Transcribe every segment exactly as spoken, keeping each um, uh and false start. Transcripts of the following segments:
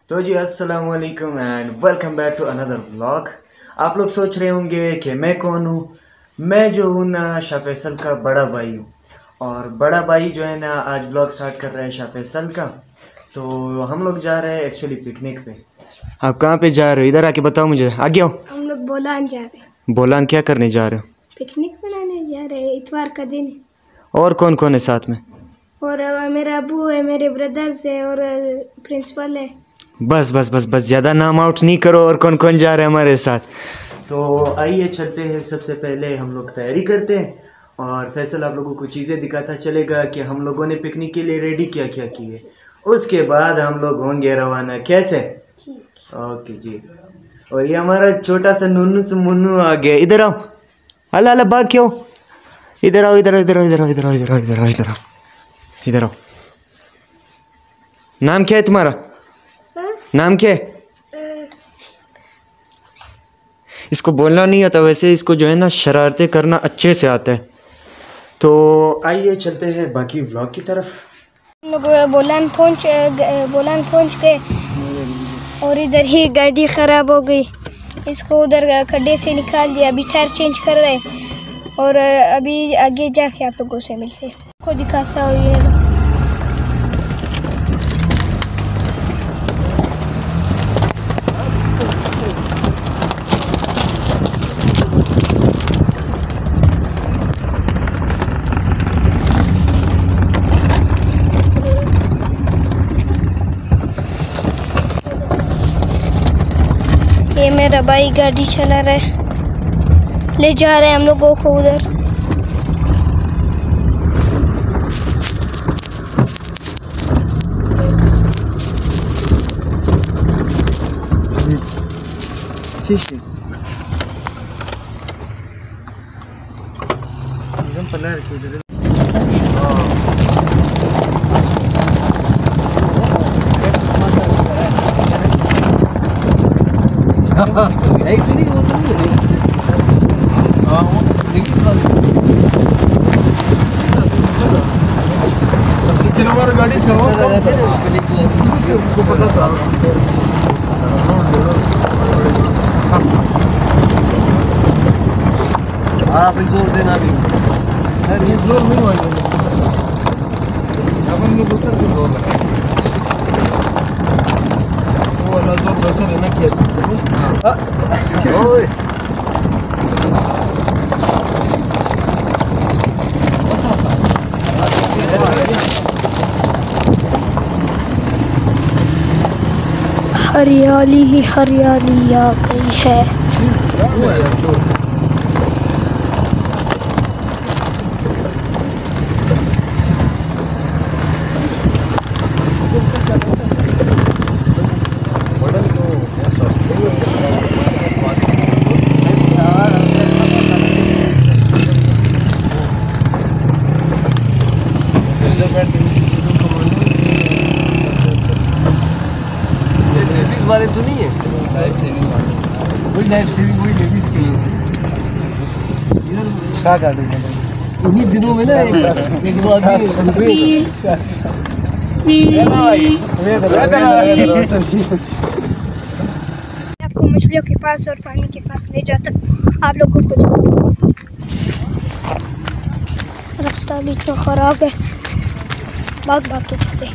तो जी अस्सलाम वालेकुम and welcome back to another vlog. आप लोग सोच रहे होंगे कि मैं कौन हूँ। मैं जो हूँ ना शाह फैसल का बड़ा भाई हूँ। और बड़ा भाई जो है ना आज व्लॉग स्टार्ट कर रहा है शाह फैसल का। तो हम लोग जा रहे हैं एक्चुअली पिकनिक पे। आप कहाँ पे जा रहे हो? इधर आके बताओ मुझे। आगे आओ। हम लोग बोलान जा रहे हैं। बोलान क्या करने जा रहे हो? पिकनिक मनाने जा रहे हैं, इतवार का दिन। और कौन कौन है साथ में? और अ, मेरा अबू है, मेरे ब्रदर्स है और प्रिंसिपल है। बस बस बस बस ज़्यादा नाम आउट नहीं करो। और कौन कौन जा रहे हैं हमारे साथ? तो आइए चलते हैं। सबसे पहले हम लोग तैयारी करते हैं और फैसल आप लोगों को चीज़ें दिखाता चलेगा कि हम लोगों ने पिकनिक के लिए रेडी क्या क्या किए। उसके बाद हम लोग होंगे रवाना। कैसे? ओके जी। और ये हमारा छोटा सा नन्नू से मुन्नू आ गया। इधर आओ। अल्लाह अल्लाह भाग क्यों? इधर आओ इधर आओ इधर आओ इधर आओ इधर आओ इधर आओ इधर आओ इधर आओ इधर आओ। नाम क्या है तुम्हारा? सर नाम क्या है? इसको बोलना नहीं आता, वैसे इसको जो है ना शरारतें करना अच्छे से आता है। तो आइए चलते हैं बाकी व्लॉग की तरफ। हम लोग बोलान पहुँच बोलान पहुँच गए और इधर ही गाड़ी ख़राब हो गई। इसको उधर खड्डे से निकाल दिया। अभी टायर चेंज कर रहे हैं और अभी आगे जाके आप लोगों से मिलते हैं। को दिखाता हूँ ये ये मेरा भाई गाड़ी चला रहा है, ले जा रहे हैं हम लोगों को उधर। नहीं तो नहीं वो तो नहीं हाँ वो कितने बार गाड़ी चलाओ को पता था हाँ भाई जोर देना भी यार ये जोर नहीं होगा अपन लोग उतर के जोर लगा वो वाला जोर बचा रहना किया ओए हरियाली ही हरियाली आ गई है। वाले तो नहीं है लाइफ सेविंग वाले वही लाइफ सेविंग वही लेडीज के लिए इधर शाह का उन्हीं दिनों में ना एक दो आदमी आपको मछलियों के पास और पानी के पास ले जाता आप लोगों को। रास्ता भी इतना ख़राब है, भाग भाग के चलते।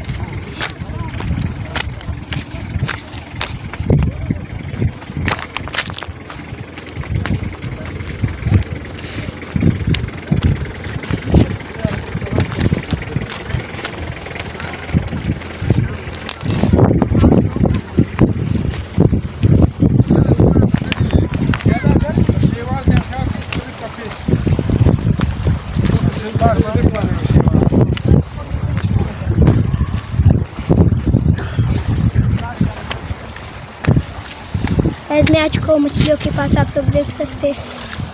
आज मैं आज को मछलियों के पास आप लोग देख सकते हैं।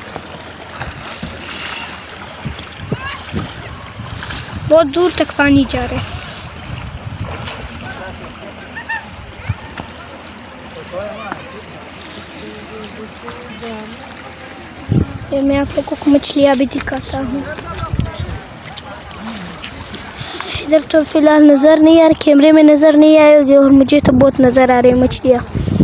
बहुत दूर तक पानी जा रहा है। ये मैं आप लोगों को मछलियाँ भी दिखाता हूँ। इधर तो फ़िलहाल नज़र नहीं आ रही, कैमरे में नज़र नहीं आएगी और मुझे तो बहुत नज़र आ रही है मछलियाँ।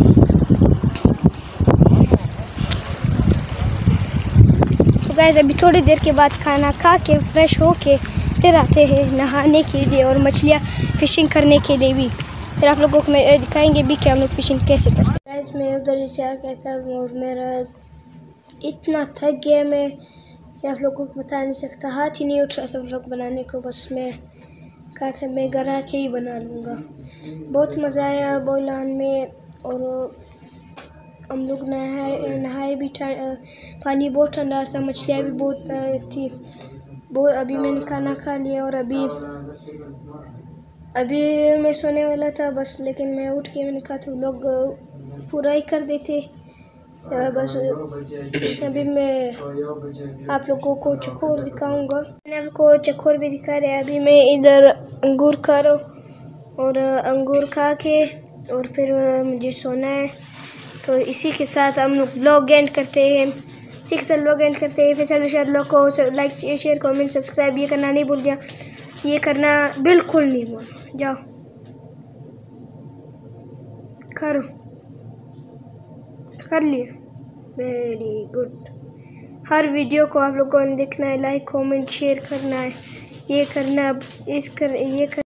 तो गाइस अभी थोड़ी देर के बाद खाना खा के फ्रेश हो के फिर आते हैं नहाने के लिए और मछलियाँ फ़िशिंग करने के लिए भी। फिर आप लोगों को मैं दिखाएंगे भी कि हम लोग फ़िशिंग कैसे करते हैं। गाइस मैं उधर से आ गया था और मेरा इतना थक गया मैं कि आप लोगों को बता नहीं सकता, हाथ ही नहीं उठ रहा था व्लॉग बनाने को। बस मैं कहा था मैं घर आके ही बना लूँगा। बहुत मज़ा आया बोलान में और हम लोग नहाए नहाए भी, पानी बहुत ठंडा था, मछलियाँ भी बहुत थी। बहुत अभी मैंने खाना खा लिया और अभी अभी मैं सोने वाला था बस, लेकिन मैं उठ के मैंने कहा था व्लॉग पूरा ही कर देते बस। अभी मैं आप लोगों को चकोर दिखाऊंगा, मैंने आपको चकोर भी दिखा रहा है। अभी मैं इधर अंगूर खा रहा हूँ और अंगूर खा के और फिर मुझे सोना है। तो इसी के साथ हम लोग ब्लॉग एंड करते हैं, इसी के साथ ब्लॉग एंड करते हैं। फैसल रशाद ब्लॉग को लाइक शेयर कमेंट सब्सक्राइब ये करना नहीं भूल गया, ये करना बिल्कुल नहीं भूल। जाओ करो, कर लिया, वेरी गुड। हर वीडियो को आप लोगों ने देखना है, लाइक कमेंट शेयर करना है, ये करना इस कर ये कर